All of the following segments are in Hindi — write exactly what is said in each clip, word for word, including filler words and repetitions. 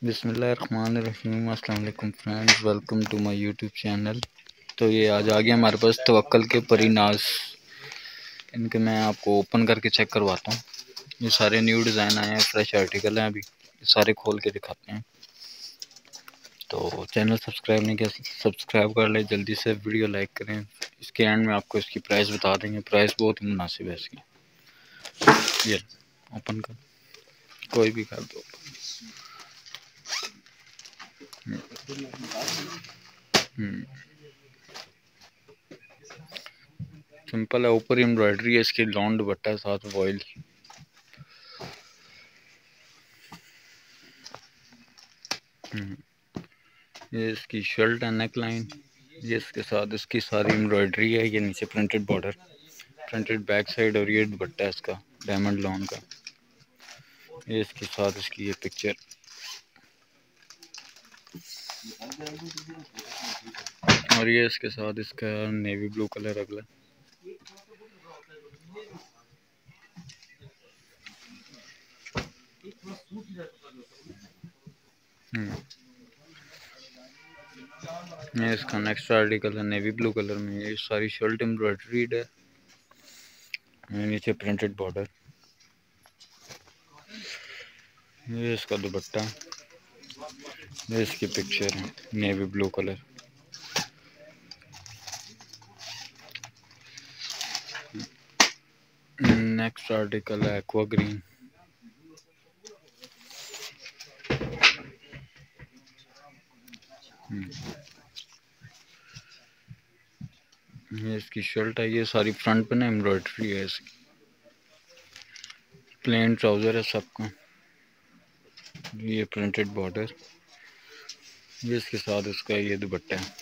बिस्मिल्लाहिर्रहमानिर्रहीम। अस्सलाम वालेकुम friends, welcome to my YouTube channel. तो ये आज आ गया हमारे पास तवक्कल के परीनाज। इनके मैं आपको ओपन करके चेक करवाता हूँ। ये सारे न्यू डिज़ाइन आए हैं, फ्रेश आर्टिकल हैं, अभी सारे खोल के दिखाते हैं। तो चैनल सब्सक्राइब नहीं किया, सब्सक्राइब कर ले जल्दी से, वीडियो लाइक करें। इसके एंड में आपको इसकी प्राइस बता देंगे। प्राइस बहुत ही मुनासिब है इसकी। ये ओपन कर, कोई भी कर दो। हम्म सिंपल है, ऊपर एम्ब्रॉयडरी है इसकी, लॉन्ग दुपट्टा है साथ वॉइल। ये इसकी शर्ट है, नेक लाइन। ये इसके साथ इसकी सारी एम्ब्रॉयडरी है। ये नीचे printed border, printed back side, और ये दुपट्टा है इसका डायमंड लॉन का। ये इसके साथ इसकी ये पिक्चर, और ये इसके साथ इसका नेवी ब्लू कलर अगला। ये इसका नेक्स्ट आर्टिकल है नेवी ब्लू कलर में। ये सारी शर्ट एम्ब्रॉयडरीड है, नीचे प्रिंटेड बॉर्डर। ये इसका दुपट्टा, ये इसकी पिक्चर है navy blue colour. Next article है एक्वा ग्रीन। ये इसकी शर्ट है। ये सारी फ्रंट पे ना एम्ब्रॉयडरी है इसकी। प्लेन ट्राउज़र है सबका। ये प्रिंटेड बॉर्डर। ये इसके साथ इसका ये दुपट्टा है।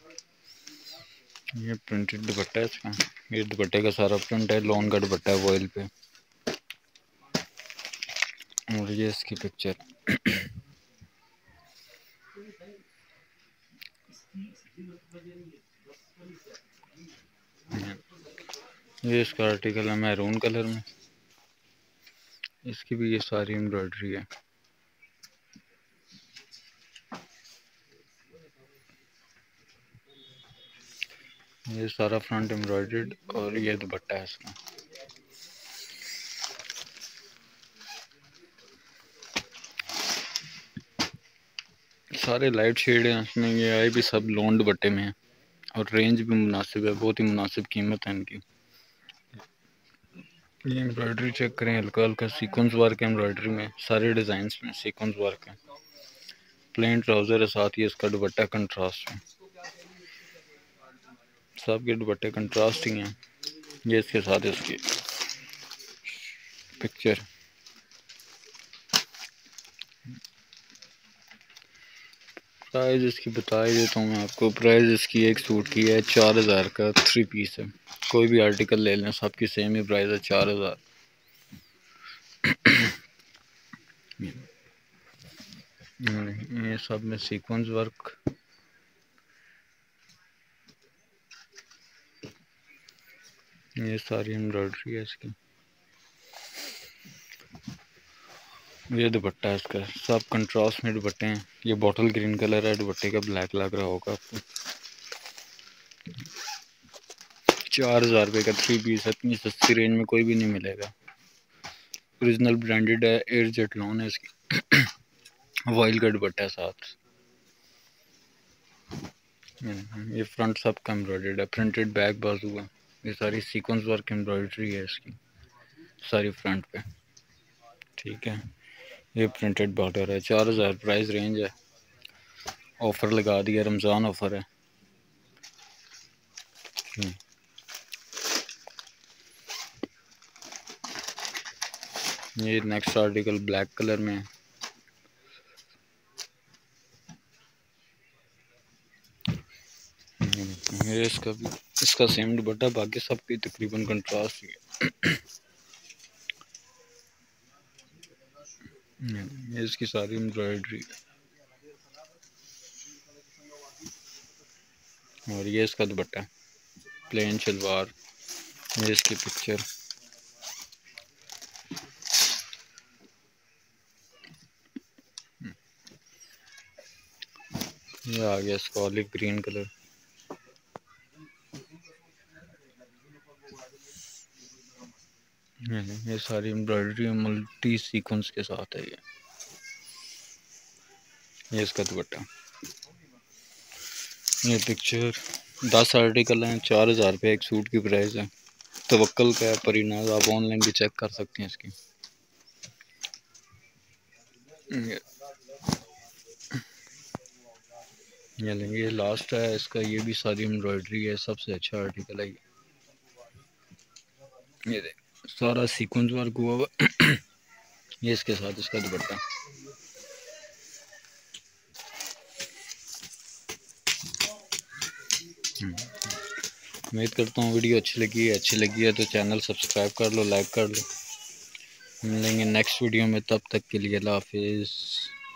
ये प्रिंटेड दुपट्टा है इसका। ये दुपट्टे का सारा प्रिंट है, लॉन का दुपट्टा है वॉइल पे। और ये इसकी पिक्चर। ये इसका आर्टिकल है मैरून कलर में। इसकी भी ये सारी एम्ब्रॉयडरी है। ये सारा फ्रंट एम्ब्रॉयडर्ड, और ये दुपट्टा है इसका। सारे लाइट शेड हैं इसमें। ये आए भी सब लॉन दुपट्टे में है, और रेंज भी मुनासिब है, बहुत ही मुनासिब कीमत है इनकी। ये एम्ब्रॉयडरी चेक करें, हल्का हल्का सीक्वेंस वर्क है एम्ब्रॉयडरी में। सारे डिज़ाइन में सीक्वेंस वर्क है। प्लेन ट्राउज़र है साथ ही इसका दुपट्टा कंट्रास्ट में। सब के दुपट्टे कंट्रास्ट ही हैं। ये इसके साथ इसकी पिक्चर। प्राइस इसकी बता ही देता हूँ मैं आपको। प्राइस इसकी एक सूट की है चार हज़ार का, थ्री पीस है। कोई भी आर्टिकल ले लें, सबकी सेम ही प्राइस है, चार हज़ार। ये सब में सीक्वेंस वर्क। ये सारी एम्ब्रॉयडरी है इसकी। ये दुपट्टा है इसका, सब कंट्रास्ट में दुपट्टे हैं। ये बॉटल ग्रीन कलर है, दुपट्टे का ब्लैक लग रहा होगा आपको। चार हज़ार रुपये का थ्री पीस है। इतनी सस्ती रेंज में कोई भी नहीं मिलेगा। ओरिजिनल ब्रांडेड है, एयर जेट लॉन है इसकी। वॉइल का दुपट्टा है साथ। ये फ्रंट सब का एम्ब्रॉयडर्ड है, प्रिंटेड बैक बाजू है। ये सारी सीक्वेंस वर्क एम्ब्रॉयडरी है इसकी सारी फ्रंट पे। ठीक है, ये प्रिंटेड बॉर्डर है। चार हज़ार प्राइस रेंज है। ऑफ़र लगा दिया, रमज़ान ऑफ़र है। ये नेक्स्ट आर्टिकल ब्लैक कलर में है। ये इसका भी इसका सेम दुपट्टा, बाकी सब की तकरीबन कंट्रास्ट ही है। ये इसकी सारी एम्ब्रॉयडरी, और ये इसका दुपट्टा प्लेन शलवार। ये इसकी पिक्चर। ये आ गया इसका ऑलिव ग्रीन कलर। ये सारी एम्ब्रॉयडरी मल्टी सीक्वेंस के साथ है। ये ये इसका दुपट्टा। ये पिक्चर दस आर्टिकल हैं, चार हज़ार रुपये एक सूट की प्राइस है। तवक्कल का है परीनाज, आप ऑनलाइन भी चेक कर सकते हैं इसकी। ये, ये लेंगे, ये लास्ट है इसका। ये भी सारी एम्ब्रॉयडरी है, सबसे अच्छा आर्टिकल है ये। ये देख सारा सीक्वेंस वर्क हुआ हुआ। ये इसके साथ इसका दुपट्टा। उम्मीद करता हूँ वीडियो अच्छी लगी है। अच्छी लगी है तो चैनल सब्सक्राइब कर लो, लाइक कर लो। मिलेंगे नेक्स्ट वीडियो में, तब तक के लिए अल्लाह हाफिज़।